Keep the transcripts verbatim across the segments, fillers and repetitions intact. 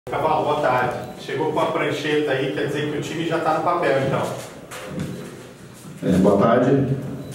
Cavalo, boa tarde. Chegou com a prancheta aí, quer dizer que o time já está no papel, então. É, boa tarde.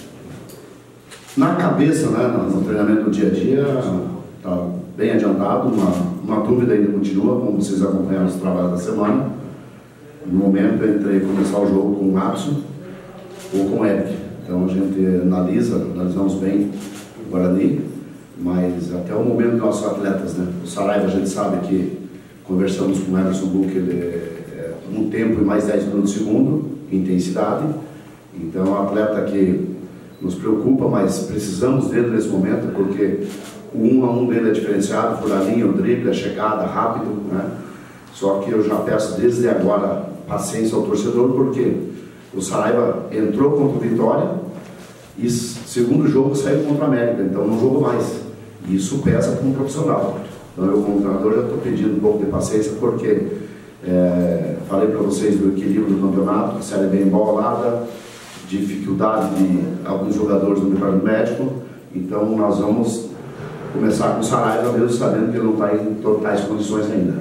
Na cabeça, né, no treinamento do dia a dia, está bem adiantado, uma, uma dúvida ainda continua, como vocês acompanharam os trabalhos da semana. No momento, entre começar o jogo com o Abson ou com o Eric. Então a gente analisa, analisamos bem o Guarani, mas até o momento dos nossos atletas, né? O Saraiva, a gente sabe que conversamos com o Emerson Buch, ele é um tempo e mais dez minutos por segundo, intensidade. Então é um atleta que nos preocupa, mas precisamos dele nesse momento, porque o um a um dele é diferenciado, por a linha, o drible, a chegada, rápido, né? Só que eu já peço desde agora paciência ao torcedor, porque o Saraiva entrou contra o Vitória e segundo jogo saiu contra a América, então não jogou mais. E isso pesa para um profissional. Então eu, como treinador, já estou pedindo um pouco de paciência, porque é, falei para vocês do equilíbrio do campeonato, a série bem embolada, dificuldade de alguns jogadores no departamento médico. Então nós vamos começar com o Saraiva, mesmo sabendo que ele não está em totais condições ainda.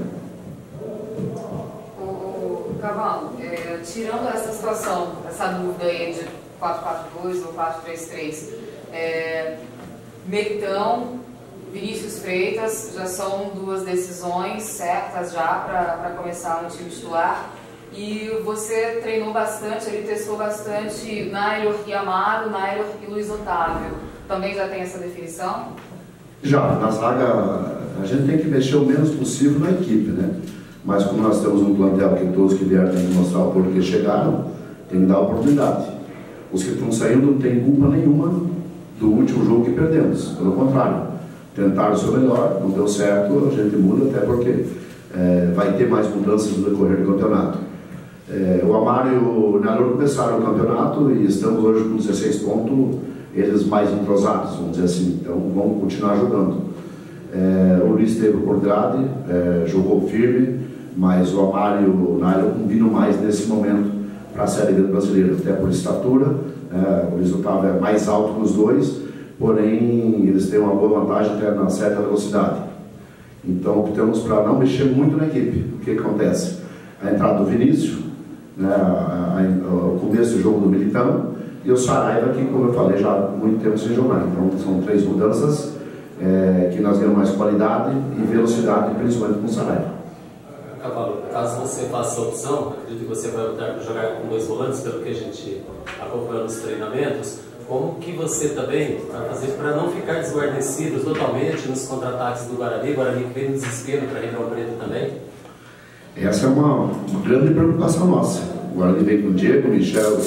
Cavalo, é, tirando essa situação, essa dúvida aí de quatro quatro dois ou quatro três três, é, Meritão, Vinícius Freitas, já são duas decisões certas já para começar no time titular. E você treinou bastante, ele testou bastante Naylor e Amaro, Naylor e Luiz Otávio. Também já tem essa definição? Já, na zaga a gente tem que mexer o menos possível na equipe, né? Mas como nós temos um plantel que todos que vieram têm que mostrar o porquê chegaram, tem que dar oportunidade. Os que estão saindo não têm culpa nenhuma do último jogo que perdemos. Pelo contrário, tentaram o seu melhor, não deu certo, a gente muda, até porque é, vai ter mais mudanças no decorrer do campeonato. É, o Amaro e o Naylor começaram o campeonato e estamos hoje com dezesseis pontos, eles mais entrosados, vamos dizer assim, então vamos continuar jogando. É, o Luiz teve oportunidade, é, jogou firme, mas o Amaro e o Naylor combinam mais nesse momento para a Série B brasileira, até por estatura. É, o Luiz Otávio é mais alto que os dois, porém eles têm uma boa vantagem até na certa velocidade. Então optamos para não mexer muito na equipe. O que acontece? A entrada do Vinícius, né, a, a, o começo do jogo do Militão, e o Saraiva, que, como eu falei, já há muito tempo sem jogar. Então são três mudanças é, que nós ganhamos mais qualidade e velocidade, principalmente com o Saraiva. Cavalo, caso você faça a opção, acredito que você vai optar por jogar com dois volantes, pelo que a gente acompanhou nos treinamentos. Como que você também vai fazer para não ficar desguarnecido totalmente nos contra-ataques do Guarani? O Guarani que vem no desespero para Ribeirão Preto também? Essa é uma, uma grande preocupação nossa. O Guarani vem com o Diego, o Michel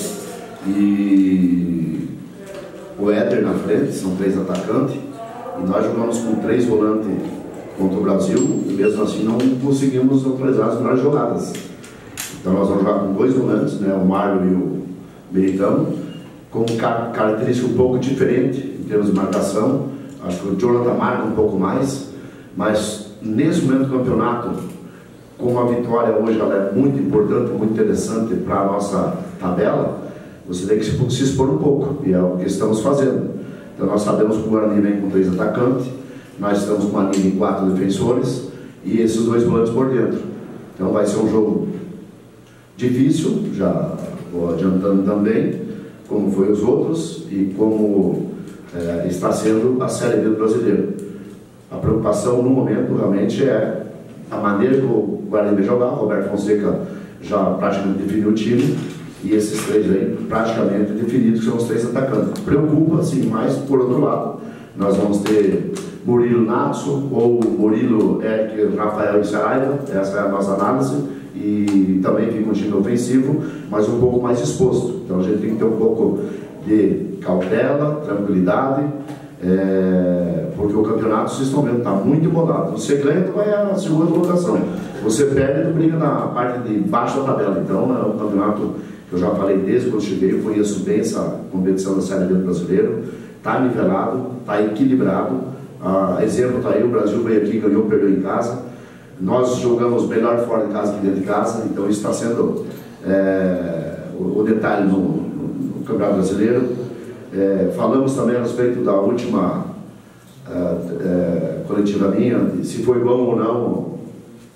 e o Éder na frente, são três atacantes, e nós jogamos com três volantes contra o Brasil, e mesmo assim não conseguimos neutralizar as melhores jogadas. Então nós vamos jogar com dois volantes, né, o Marlon e o Meritão, com car característica um pouco diferente em termos de marcação. Acho que o Jonathan marca um pouco mais, mas nesse momento do campeonato, como a vitória hoje ela é muito importante, muito interessante para a nossa tabela, você tem que se, se expor um pouco, e é o que estamos fazendo. Então nós sabemos que o Guarani vem com três atacantes, nós estamos com uma linha de quatro defensores e esses dois volantes por dentro. Então vai ser um jogo difícil, já vou adiantando também, como foi os outros e como é, está sendo a Série B do brasileiro. A preocupação no momento realmente é a maneira que o Guarani vai jogar. O Roberto Fonseca já praticamente definiu o time e esses três aí praticamente definidos, que são os três atacantes. Preocupa, sim, mas por outro lado nós vamos ter Murilo Natsu ou Murilo, Eric, Rafael e Saraiva. Essa é a nossa análise. E também fica um time ofensivo, mas um pouco mais exposto. Então a gente tem que ter um pouco de cautela, tranquilidade, é, porque o campeonato, vocês estão vendo, está muito embolado. Você ganha, tu vai à segunda colocação. Você perde, tu briga na parte de baixo da tabela. Então é um campeonato que eu já falei desde quando cheguei, eu conheço bem essa competição da Série B do brasileiro. Está nivelado, está equilibrado. Ah, exemplo está aí, o Brasil veio aqui, ganhou, perdeu em casa. Nós jogamos melhor fora de casa que dentro de casa, então isso está sendo é, o, o detalhe no, no, no Campeonato Brasileiro. É, falamos também a respeito da última é, é, coletiva minha, se foi bom ou não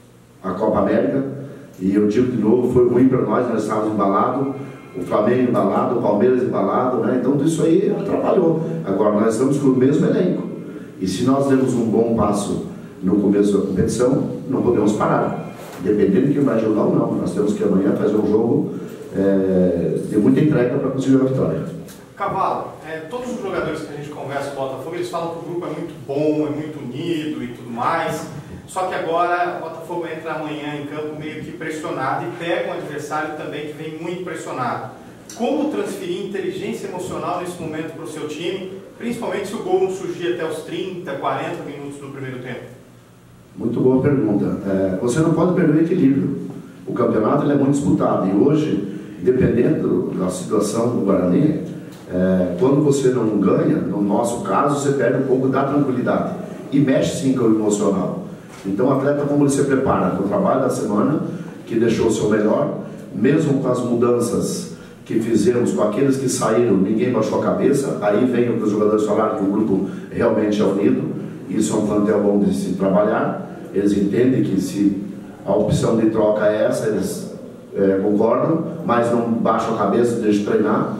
a Copa América, e eu digo de novo, foi ruim para nós, nós estávamos embalados, o Flamengo embalado, o Palmeiras embalado, né? Então tudo isso aí atrapalhou. Agora nós estamos com o mesmo elenco, e se nós demos um bom passo no começo da competição, não podemos parar, dependendo de quem vai jogar ou não. Nós temos que amanhã fazer um jogo é, de muita entrega para conseguir a vitória. Cavalo, é, todos os jogadores que a gente conversa com o Botafogo, eles falam que o grupo é muito bom, é muito unido e tudo mais, só que agora o Botafogo entra amanhã em campo meio que pressionado e pega um adversário também que vem muito pressionado. Como transferir inteligência emocional nesse momento para o seu time, principalmente se o gol não surgir até os trinta, quarenta minutos do primeiro tempo? Muito boa pergunta. É, você não pode perder o equilíbrio. O campeonato ele é muito disputado, e hoje, dependendo da situação do Guarani, É, quando você não ganha, no nosso caso, você perde um pouco da tranquilidade e mexe sim com o emocional. Então o atleta, como ele se prepara para o trabalho da semana, que deixou o seu melhor, mesmo com as mudanças que fizemos com aqueles que saíram, ninguém baixou a cabeça, aí vem o que os jogadores falaram, que o grupo realmente é unido, isso é um plantel bom de se trabalhar, eles entendem que se a opção de troca é essa, eles é, concordam, mas não baixam a cabeça, deixam treinar.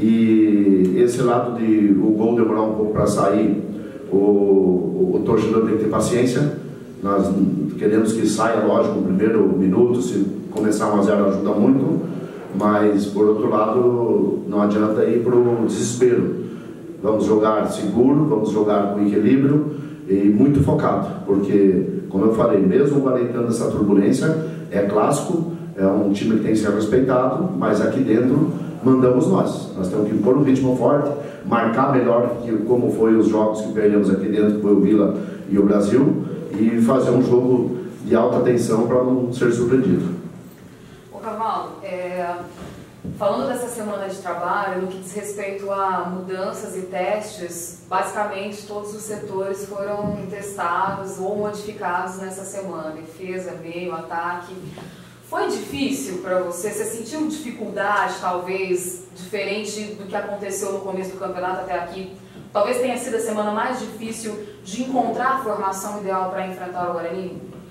E esse lado de o gol demorar um pouco para sair, o, o, o torcedor tem que ter paciência. Nós queremos que saia, lógico, no primeiro minuto, se começar um a zero ajuda muito, mas por outro lado não adianta ir para o desespero. Vamos jogar seguro, vamos jogar com equilíbrio e muito focado, porque, como eu falei, mesmo guardando essa turbulência, é clássico, é um time que tem que ser respeitado, mas aqui dentro mandamos nós. Nós temos que pôr um ritmo forte, marcar melhor que como foi os jogos que perdemos aqui dentro, que foi o Vila e o Brasil, e fazer um jogo de alta tensão para não ser surpreendido. Ô Cavalo, é, falando dessa semana de trabalho, no que diz respeito a mudanças e testes, basicamente todos os setores foram testados ou modificados nessa semana, defesa, meio, ataque. Foi difícil para você? Você sentiu dificuldade, talvez, diferente do que aconteceu no começo do campeonato até aqui? Talvez tenha sido a semana mais difícil de encontrar a formação ideal para enfrentar o Guarani?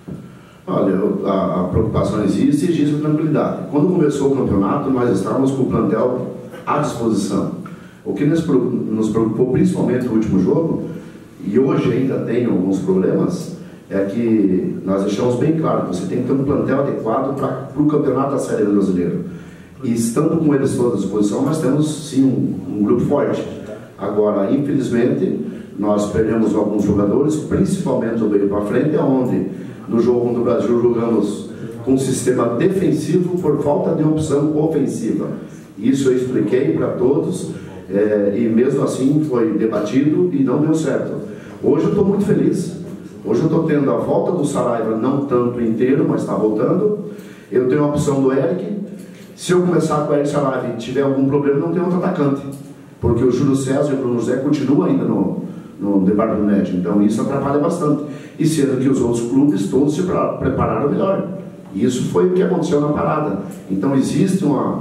Olha, a, a preocupação existe e existe a tranquilidade. Quando começou o campeonato, nós estávamos com o plantel à disposição. O que nos preocupou, principalmente no último jogo, e hoje ainda tem alguns problemas, é que nós deixamos bem claro que você tem que ter um plantel adequado para o campeonato da Série Brasileira. E estando com eles todos à disposição, nós temos sim um, um grupo forte. Agora, infelizmente, nós perdemos alguns jogadores, principalmente o meio para frente, onde no jogo contra o Brasil jogamos com um sistema defensivo por falta de opção ofensiva. Isso eu expliquei para todos, é, e mesmo assim foi debatido e não deu certo. Hoje eu estou muito feliz. Hoje eu estou tendo a volta do Saraiva, não tanto inteiro, mas está voltando. Eu tenho a opção do Eric. Se eu começar com o Eric Saraiva e tiver algum problema, não tem outro atacante. Porque o Júlio César e o Bruno José continuam ainda no, no departamento médio. Então isso atrapalha bastante. E sendo que os outros clubes todos se prepararam melhor. E isso foi o que aconteceu na parada. Então existe uma,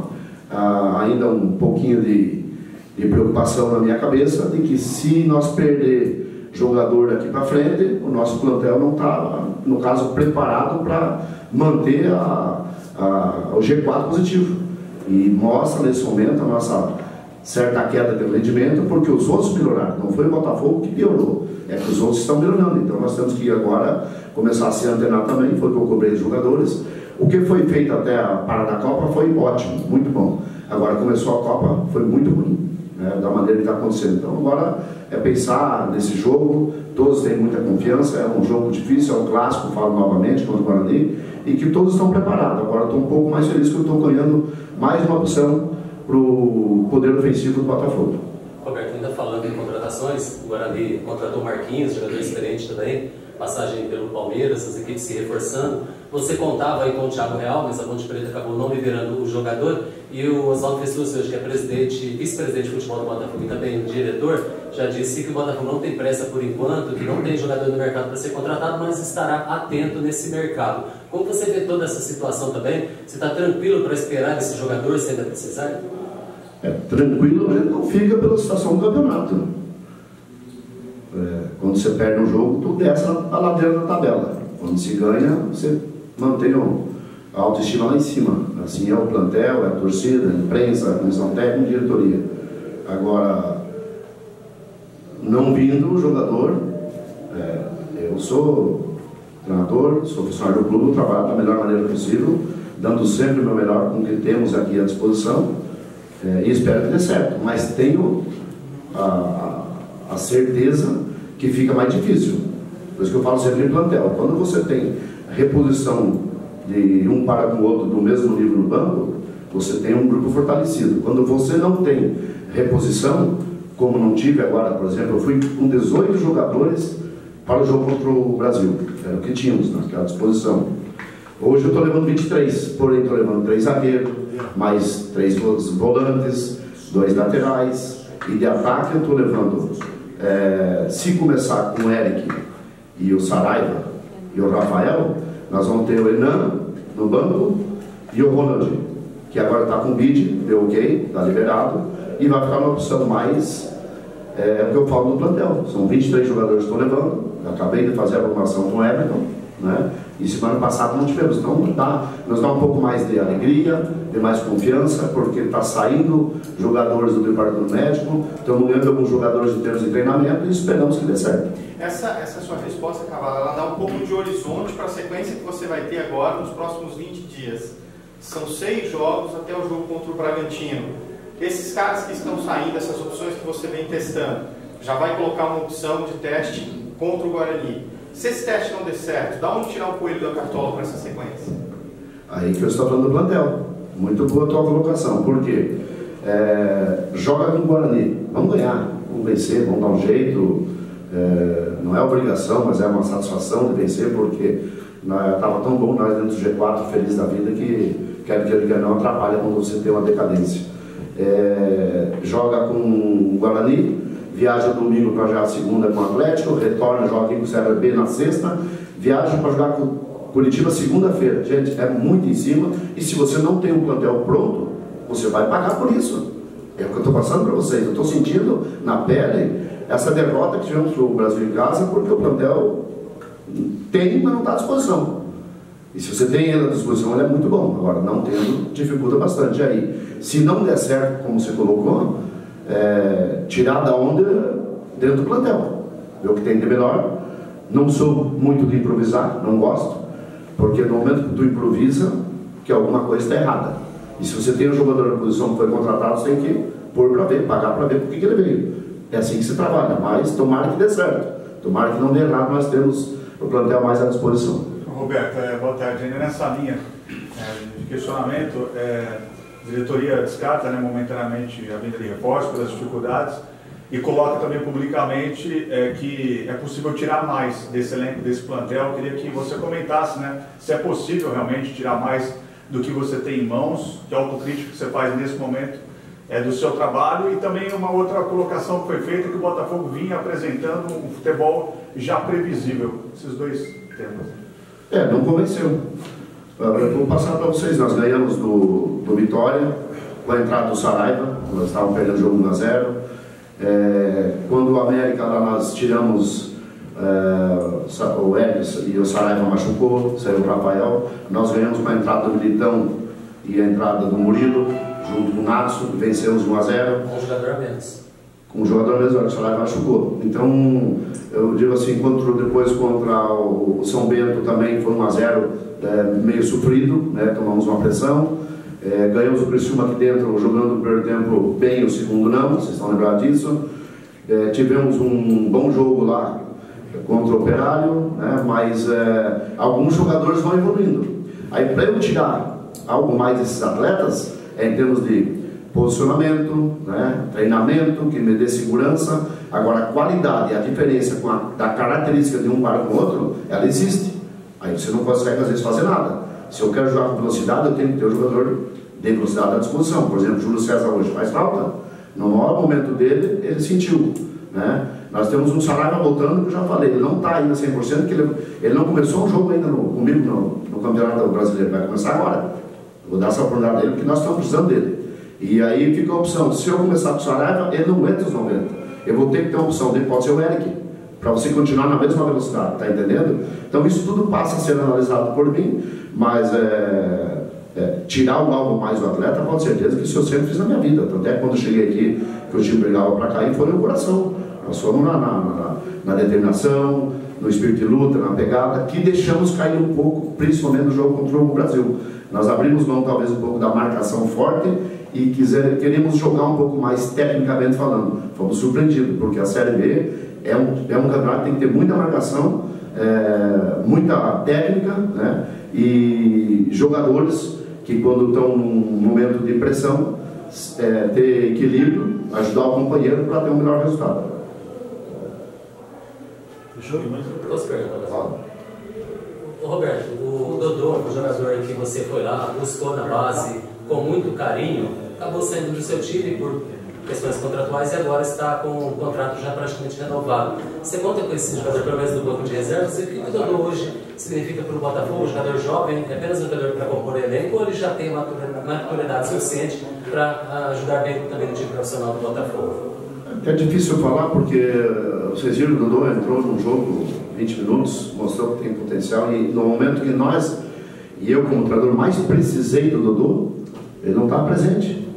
a, ainda um pouquinho de, de preocupação na minha cabeça de que se nós perder jogador daqui para frente, o nosso plantel não está, no caso, preparado para manter a, a, o G quatro positivo. E mostra nesse momento a nossa certa queda de rendimento, porque os outros melhoraram. Não foi o Botafogo que piorou, é que os outros estão melhorando. Então nós temos que agora começar a se antenar também. Foi o que eu cobrei dos jogadores. O que foi feito até a parada da Copa foi ótimo, muito bom. Agora começou a Copa, foi muito ruim, né, da maneira que está acontecendo. Então agora é pensar nesse jogo, todos têm muita confiança, é um jogo difícil, é um clássico, falo novamente, contra o Guarani, e que todos estão preparados. Agora estou um pouco mais feliz que eu estou ganhando mais uma opção para o poder ofensivo do Botafogo. Roberto, ainda falando em contratações, o Guarani contratou Marquinhos, jogador experiente também, passagem pelo Palmeiras, as equipes se reforçando. Você contava aí com o Thiago Real, mas a Ponte Preta acabou não liberando o jogador, e o Oswaldo Fessucci, hoje que é presidente, vice-presidente de futebol do Botafogo e também diretor, já disse que o Botafogo não tem pressa por enquanto, que não tem jogador no mercado para ser contratado, mas estará atento nesse mercado. Como você vê toda essa situação também? Você está tranquilo para esperar esse jogador se ainda precisar? É, tranquilo, a gente não fica pela situação do campeonato. É, quando você perde um jogo, tu desce a ladeira da tabela. Quando se ganha, você mantenham a autoestima lá em cima. Assim é o plantel, é a torcida, a imprensa, a comissão técnica e a diretoria. Agora, não vindo o jogador, é, eu sou treinador, sou funcionário do clube, trabalho da melhor maneira possível, dando sempre o meu melhor com o que temos aqui à disposição, é, e espero que dê certo. Mas tenho a, a, a certeza que fica mais difícil. Por isso que eu falo sempre em plantel. Quando você tem a reposição de um para com o outro do mesmo nível no banco, você tem um grupo fortalecido. Quando você não tem reposição, como não tive agora, por exemplo, eu fui com dezoito jogadores para o jogo contra o Brasil, era o que tínhamos naquela disposição. Hoje eu estou levando vinte e três, porém estou levando três zagueiros, mais três volantes, dois laterais, e de ataque eu estou levando, é, se começar com o Eric e o Saraiva e o Rafael, nós vamos ter o Enan no banco e o Ronald, que agora está com o bid, deu ok, está liberado, e vai ficar uma opção mais, é, o que eu falo no plantel. São vinte e três jogadores que estou levando, eu acabei de fazer a programação com o Everton, né? E semana passada não tivemos, então dá, nos dá um pouco mais de alegria, de mais confiança, porque está saindo jogadores do departamento médico, estamos ganhando alguns jogadores em termos de treinamento e esperamos que dê certo. Essa, essa sua resposta, Cavalo, ela dá um pouco de horizonte para a sequência que você vai ter agora nos próximos vinte dias. São seis jogos até o jogo contra o Bragantino. Esses caras que estão saindo, essas opções que você vem testando, já vai colocar uma opção de teste contra o Guarani. Se esse teste não der certo, dá onde tirar o coelho da cartola para essa sequência? Aí que eu estou falando do plantel. Muito boa a tua colocação. Por quê? É, joga com o Guarani. Vamos ganhar, vamos vencer, vamos dar um jeito. É, não é obrigação, mas é uma satisfação de vencer, porque estava tão bom nós dentro do G quatro, feliz da vida, que quer que ele não atrapalha quando você tem uma decadência. É, joga com o Guarani, viaja domingo para jogar a segunda com o Atlético, retorna, joga aqui com o C R B na sexta, viaja para jogar com o Curitiba segunda-feira. Gente, é muito em cima, e se você não tem um plantel pronto, você vai pagar por isso. É o que eu estou passando para vocês. Eu estou sentindo na pele essa derrota que tivemos para o Brasil em casa, porque o plantel tem, mas não está à disposição. E se você tem ele à disposição, ele é muito bom. Agora, não tendo, dificulta bastante. Aí, se não der certo, como você colocou, é, tirar da onda dentro do plantel. Ver o que tem de melhor. Não sou muito de improvisar, não gosto, porque no momento que tu improvisa, que alguma coisa está errada. E se você tem um jogador na posição que foi contratado, você tem que pôr para ver, pagar para ver por que que ele veio. É assim que se trabalha, mas tomara que dê certo. Tomara que não dê errado, nós temos o plantel mais à disposição. Roberto, é, boa tarde. Ainda nessa linha é, de questionamento, é, a diretoria descarta, né, momentaneamente a vinda de reforços pelas dificuldades e coloca também publicamente é, que é possível tirar mais desse elenco, desse plantel. Eu queria que você comentasse, né, se é possível realmente tirar mais do que você tem em mãos, que autocrítica que você faz nesse momento é, do seu trabalho, e também uma outra colocação que foi feita, que o Botafogo vinha apresentando um futebol já previsível. Esses dois temas. É, não convenceu. Eu vou passar para vocês. Nós ganhamos do, do Vitória com a entrada do Saraiva, nós estávamos perdendo o jogo um a zero. É, quando o América lá nós tiramos é, o Edson e o Saraiva machucou, saiu o Rafael, nós ganhamos com a entrada do Militão e a entrada do Murilo, junto com o Natsu, vencemos um a zero. Com um jogador a menos. Com um jogador a menos, o Saraiva machucou. Então, eu digo assim, contra, depois contra o São Bento também foi um a zero, é, meio sofrido, né, tomamos uma pressão. É, ganhamos o Criciúma aqui dentro, jogando o primeiro tempo bem, o segundo não, vocês estão lembrados disso. É, tivemos um bom jogo lá contra o Operário, né, mas é, alguns jogadores vão evoluindo. Aí, para eu tirar algo mais desses atletas, é em termos de posicionamento, né, treinamento, que me dê segurança. Agora, a qualidade e a diferença com a, da característica de um para com o outro, ela existe. Aí você não consegue, às vezes, fazer nada. Se eu quero jogar com velocidade, eu tenho que ter o jogador de velocidade à disposição. Por exemplo, o Júlio César hoje faz falta. No maior momento dele, ele sentiu, né? Nós temos um Saraiva voltando, que eu já falei, ele não está ainda cem por cento, porque ele, ele não começou o jogo ainda no, comigo no, no Campeonato Brasileiro. Vai começar agora. Eu vou dar essa oportunidade dele, porque nós estamos precisando dele. E aí fica a opção, se eu começar com o Saraiva, ele não aguenta os noventa. Eu vou ter que ter a opção dele, pode ser o Eric, para você continuar na mesma velocidade, tá entendendo? Então isso tudo passa a ser analisado por mim, mas é, é, tirar o algo mais do atleta, com certeza que isso eu sempre fiz na minha vida. Tanto é que quando eu cheguei aqui, que o time brigava para cair, foi no coração. Nós fomos na, na, na, na determinação, no espírito de luta, na pegada, que deixamos cair um pouco, principalmente no jogo contra o Brasil. Nós abrimos mão talvez um pouco da marcação forte e quiser, queremos jogar um pouco mais tecnicamente falando. Fomos surpreendidos, porque a Série B é um, é um campeonato que tem que ter muita marcação, é, muita técnica, né? E jogadores que quando estão num momento de pressão, é, ter equilíbrio, ajudar o companheiro para ter um melhor resultado. Posso perguntar? Ô, Roberto, o Dodô, o jogador que você foi lá, buscou na base com muito carinho, acabou saindo do seu time por questões contratuais e agora está com o contrato já praticamente renovado. Você conta com esse jogador, pelo menos do banco de reservas, e o que o Dodô hoje significa para o Botafogo, um jogador jovem, é apenas um jogador para compor elenco, ou ele já tem uma maturidade suficiente para ajudar bem também no time profissional do Botafogo? É difícil falar porque vocês viram, o Dodô entrou num jogo vinte minutos, mostrou que tem potencial e no momento que nós, e eu como treinador mais precisei do Dodô, ele não está presente.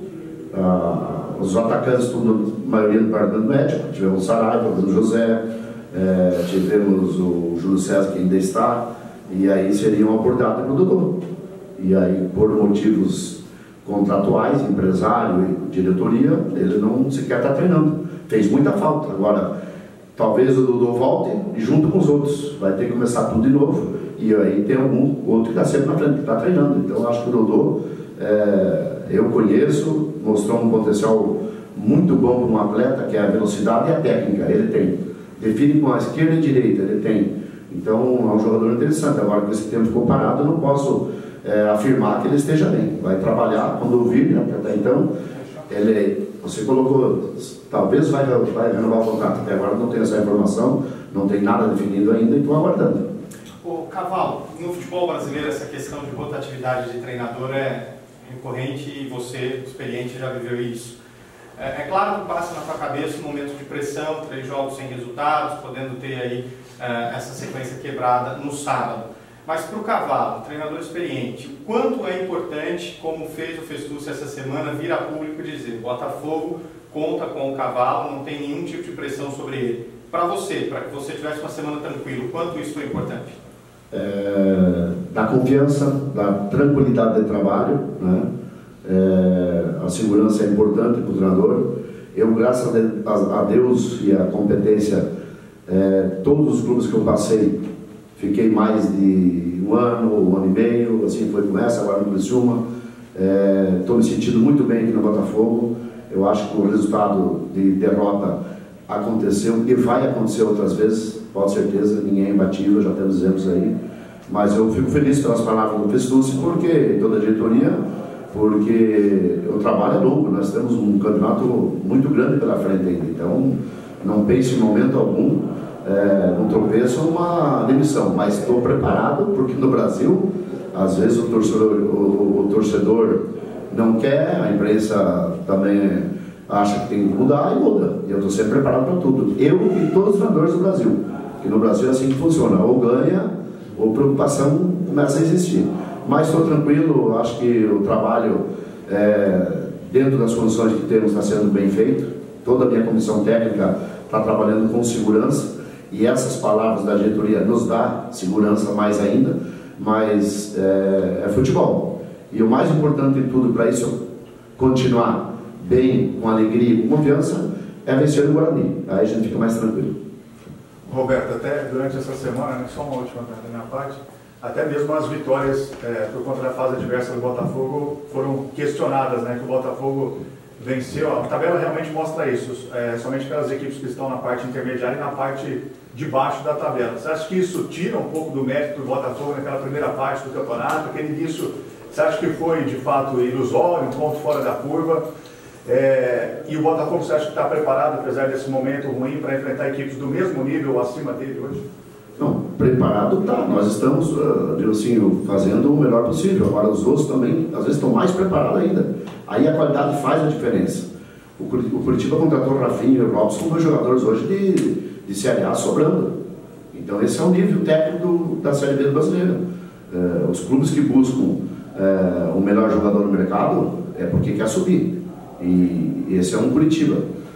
Ah, os atacantes, tudo, a maioria do departamento médico, tivemos o Saraiva, o Bruno José, é, tivemos o Júlio César que ainda está, e aí seria uma oportunidade para o Dodô. E aí, por motivos contratuais, empresário e diretoria, ele não sequer está treinando. Fez muita falta. Agora, talvez o Dodô volte e junto com os outros. Vai ter que começar tudo de novo. E aí tem algum outro que está sempre na frente, que está treinando. Então, eu acho que o Dodô, é, eu conheço, mostrou um potencial muito bom para um atleta, que é a velocidade e a técnica. Ele tem. Define com a esquerda e a direita, ele tem. Então, é um jogador interessante. Agora, com esse tempo comparado, eu não posso é, afirmar que ele esteja bem. Vai trabalhar quando ouvir, né? Até então, ele, você colocou, talvez vai, vai renovar o contrato. Até agora não tem essa informação, não tem nada definido ainda e estou aguardando. Ô, Cavalo, no futebol brasileiro essa questão de rotatividade de treinador é recorrente e você, experiente, já viveu isso. É, é claro que passa na tua cabeça um momento de pressão, três jogos sem resultados, podendo ter aí uh, essa sequência quebrada no sábado. Mas para o Cavalo, treinador experiente, o quanto é importante, como fez o Festucci essa semana, vir a público e dizer: Botafogo conta com o Cavalo, não tem nenhum tipo de pressão sobre ele. Para você, para que você tivesse uma semana tranquila, o quanto isso foi importante? É, da confiança, da tranquilidade de trabalho, né? É, a segurança é importante para o treinador. Eu, graças a Deus e a competência, é, todos os clubes que eu passei, fiquei mais de um ano, um ano e meio, assim foi com essa, agora no Criciúma. Estou é, me sentindo muito bem aqui no Botafogo. Eu acho que o resultado de derrota aconteceu e vai acontecer outras vezes, pode certeza, ninguém é imbatível, já temos exemplos aí. Mas eu fico feliz pelas palavras do Festucci, porque toda a diretoria, porque o trabalho é longo, nós temos um campeonato muito grande pela frente ainda, então não pense em momento algum é, num tropeço ou uma demissão, mas estou preparado, porque no Brasil, às vezes o torcedor, o, o torcedor não quer, a imprensa também acha que tem que mudar e muda, e eu estou sempre preparado para tudo, eu e todos os treinadores do Brasil, que no Brasil é assim que funciona, ou ganha, ou preocupação começa a existir. Mas estou tranquilo, acho que o trabalho, é, dentro das condições que temos, está sendo bem feito. Toda a minha comissão técnica está trabalhando com segurança, e essas palavras da diretoria nos dá segurança mais ainda, mas é, é futebol. E o mais importante de tudo para isso continuar bem, com alegria e com confiança, é vencer o Guarani. Aí a gente fica mais tranquilo. Roberto, até durante essa semana, né, só uma última da minha parte, até mesmo as vitórias é, por conta da fase adversa do Botafogo foram questionadas, né, que o Botafogo venceu. A tabela realmente mostra isso, é, somente pelas equipes que estão na parte intermediária e na parte de baixo da tabela. Você acha que isso tira um pouco do mérito do Botafogo naquela primeira parte do campeonato? Aquele início, você acha que foi de fato ilusório, um ponto fora da curva? É, e o Botafogo, você acha que está preparado, apesar desse momento ruim, para enfrentar equipes do mesmo nível ou acima dele hoje? Não, preparado tá. Nós estamos, uh, assim, fazendo o melhor possível. Agora os outros também, às vezes, estão mais preparados ainda. Aí a qualidade faz a diferença. O Curitiba contratou o Rafinha e o Robson, dois jogadores hoje de, de Série A sobrando. Então esse é o nível técnico do, da Série B brasileira. É, os clubes que buscam é, o melhor jogador no mercado é porque quer subir. E esse é um Curitiba.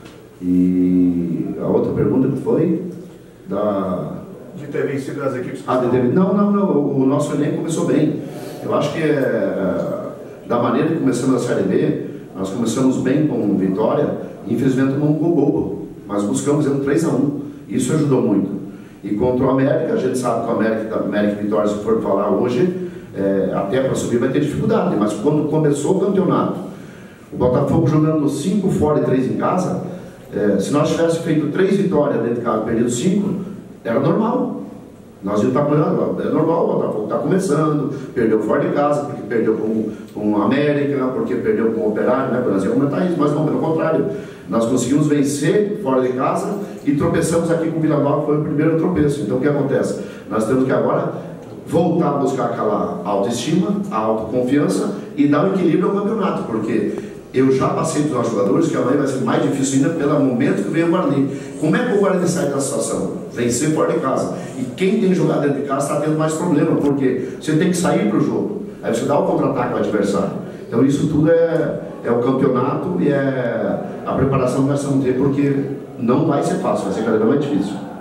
E a outra pergunta que foi da... De ter vencido as equipes que ah, de... Não, não, não. O nosso elenco começou bem. Eu acho que é, da maneira que começamos a Série B, nós começamos bem com vitória, e infelizmente não ficou bobo. Mas buscamos um três a um. Isso ajudou muito. E contra o América, a gente sabe que o América, América e Vitória, se for falar hoje, é, até para subir vai ter dificuldade. Mas quando começou o campeonato, o Botafogo jogando cinco fora e três em casa, é, se nós tivéssemos feito três vitórias dentro de casa e perdido cinco, era normal. Nós íamos estar falando, é normal, o Botafogo está começando, perdeu fora de casa, porque perdeu com, com o América, porque perdeu com o Operário, né? Nós íamos aumentar isso, mas não, pelo contrário. Nós conseguimos vencer fora de casa e tropeçamos aqui com o Vila Nova, que foi o primeiro tropeço. Então o que acontece? Nós temos que agora voltar a buscar aquela autoestima, a autoconfiança e dar um equilíbrio ao campeonato, porque eu já passei dos nossos jogadores que amanhã vai ser mais difícil ainda pelo momento que vem o Guarani. Como é que o Guarani sai da situação? Vencer fora de casa. E quem tem jogado dentro de casa está tendo mais problema, porque você tem que sair para o jogo. Aí você dá o contra-ataque ao adversário. Então isso tudo é, é o campeonato e é a preparação que nós vamos ter, porque não vai ser fácil, vai ser cada vez mais difícil.